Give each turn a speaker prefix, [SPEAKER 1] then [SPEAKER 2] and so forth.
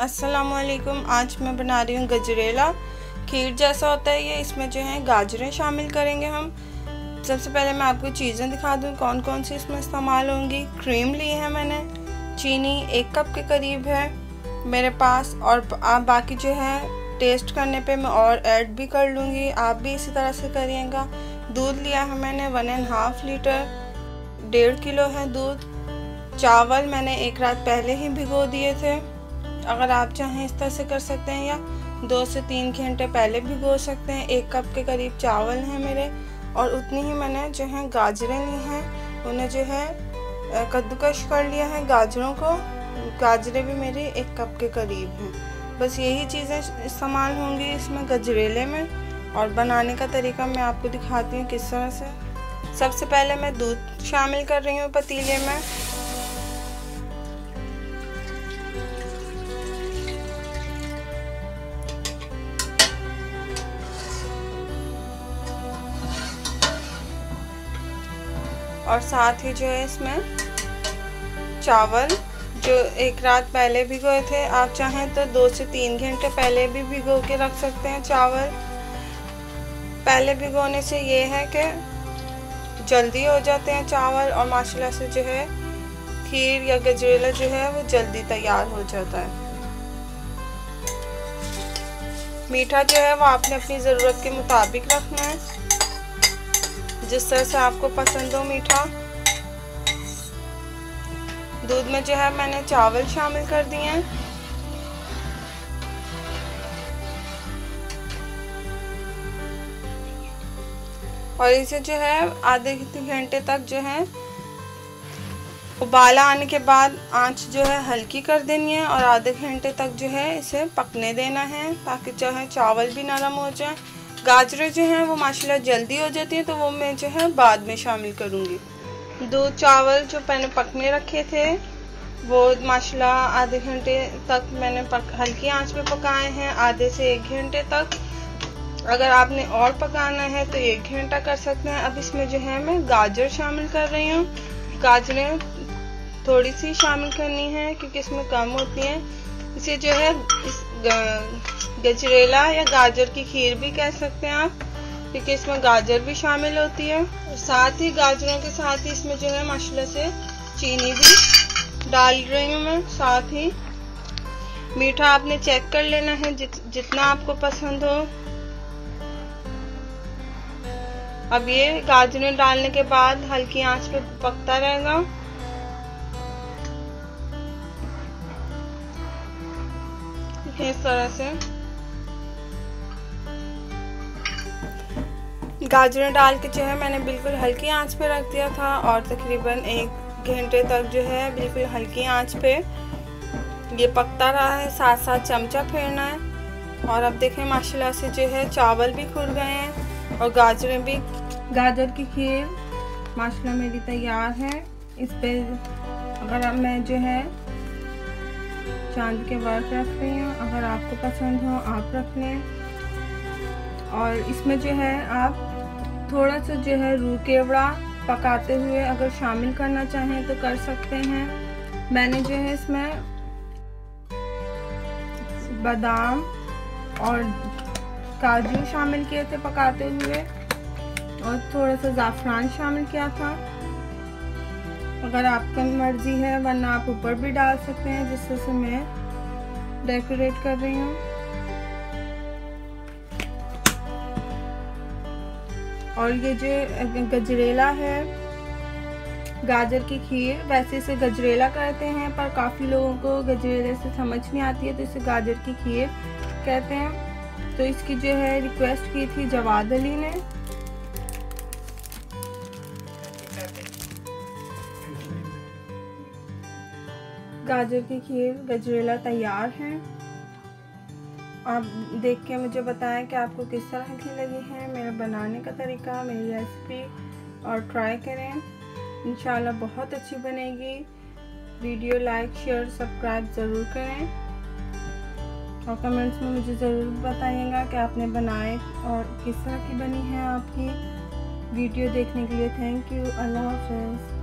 [SPEAKER 1] अस्सलामुअलैकुम। आज मैं बना रही हूँ गजरेला। खीर जैसा होता है ये। इसमें जो है गाजरें शामिल करेंगे हम। सबसे पहले मैं आपको चीज़ें दिखा दूँ कौन कौन सी इसमें इस्तेमाल होंगी। क्रीम ली है मैंने, चीनी 1 कप के करीब है मेरे पास, और आप बाकी जो है टेस्ट करने पे मैं और ऐड भी कर लूँगी, आप भी इसी तरह से करिएगा। दूध लिया है मैंने 1.5 लीटर, 1.5 किलो है दूध। चावल मैंने 1 रात पहले ही भिगो दिए थे। अगर आप चाहें इस तरह से कर सकते हैं या 2 से 3 घंटे पहले भिगो सकते हैं। 1 कप के करीब चावल हैं मेरे, और उतनी ही मैंने जो है गाजरें ली हैं, उन्हें जो है कद्दूकश कर लिया है गाजरों को। गाजरें भी मेरी 1 कप के करीब हैं। बस यही चीज़ें इस्तेमाल होंगी इसमें गजरेले में। और बनाने का तरीका मैं आपको दिखाती हूँ किस तरह से। सबसे पहले मैं दूध शामिल कर रही हूँ पतीले में। और साथ ही जो है इसमें चावल जो 1 रात पहले भिगोए थे, आप चाहें तो 2 से 3 घंटे पहले भी भिगो के रख सकते हैं चावल। पहले भिगोने से ये है कि जल्दी हो जाते हैं चावल, और माशाल्लाह से जो है खीर या गजरेला जो है वो जल्दी तैयार हो जाता है। मीठा जो है वो आपने अपनी ज़रूरत के मुताबिक रखना है, जिस तरह से आपको पसंद हो मीठा। दूध में जो है मैंने चावल शामिल कर दिए हैं। और इसे जो है आधे घंटे तक जो है उबाला आने के बाद आंच जो है हल्की कर देनी है, और आधे घंटे तक जो है इसे पकने देना है, ताकि जो है चावल भी नरम हो जाए। गाजरें जो हैं वो माशाल्लाह जल्दी हो जाती हैं, तो वो मैं जो है बाद में शामिल करूँगी। दूध चावल जो मैंने पकने रखे थे वो माशाल्लाह आधे घंटे तक मैंने हल्की आंच पे पकाए हैं, आधे से 1 घंटे तक। अगर आपने और पकाना है तो 1 घंटा कर सकते हैं। अब इसमें जो है मैं गाजर शामिल कर रही हूँ। गाजरें थोड़ी सी शामिल करनी है क्योंकि इसमें कम होती हैं। इसे जो है इस गजरेला या गाजर की खीर भी कह सकते हैं आप, क्योंकि इसमें गाजर भी शामिल होती है। और साथ ही गाजरों के साथ ही इसमें जो है माशाल्लाह से चीनी भी डाल रही हूँ मैं। साथ ही मीठा आपने चेक कर लेना है जितना आपको पसंद हो। अब ये गाजरें डालने के बाद हल्की आंच पे पकता रहेगा। इस तरह से गाजरें डाल के जो है मैंने बिल्कुल हल्की आंच पे रख दिया था, और तकरीबन 1 घंटे तक जो है बिल्कुल हल्की आंच पे ये पकता रहा है। साथ साथ चमचा फेरना है। और अब देखें माशाल्लाह से जो है चावल भी खुल गए हैं और गाजरें भी। गाजर की खीर माशाल्लाह मेरी तैयार है। इस पे अगर मैं जो है चांद के वर्क रख रही हूँ, अगर आपको पसंद हो आप रख लें। और इसमें जो है आप थोड़ा सा जो है रूह केवड़ा पकाते हुए अगर शामिल करना चाहें तो कर सकते हैं। मैंने जो है इसमें बादाम और काजू शामिल किए थे पकाते हुए, और थोड़ा सा ज़ाफ़रान शामिल किया था। अगर आपकी मर्ज़ी है, वरना आप ऊपर भी डाल सकते हैं, जिससे से मैं डेकोरेट कर रही हूँ। और ये जो गजरेला है गाजर की खीर, वैसे इसे गजरेला कहते हैं, पर काफ़ी लोगों को गजरेले से समझ नहीं आती है, तो इसे गाजर की खीर कहते हैं। तो इसकी जो है रिक्वेस्ट की थी जवाद अली ने। गाजर की खीर गजरेला तैयार है। आप देख के मुझे बताएं कि आपको किस तरह की लगी है मेरा बनाने का तरीका, मेरी रेसिपी, और ट्राई करें। इंशाल्लाह बहुत अच्छी बनेगी। वीडियो लाइक शेयर सब्सक्राइब ज़रूर करें, और कमेंट्स में मुझे ज़रूर बताइएगा कि आपने बनाए और किस तरह की बनी है आपकी। वीडियो देखने के लिए थैंक यू। अल्लाह हाफ़िज़।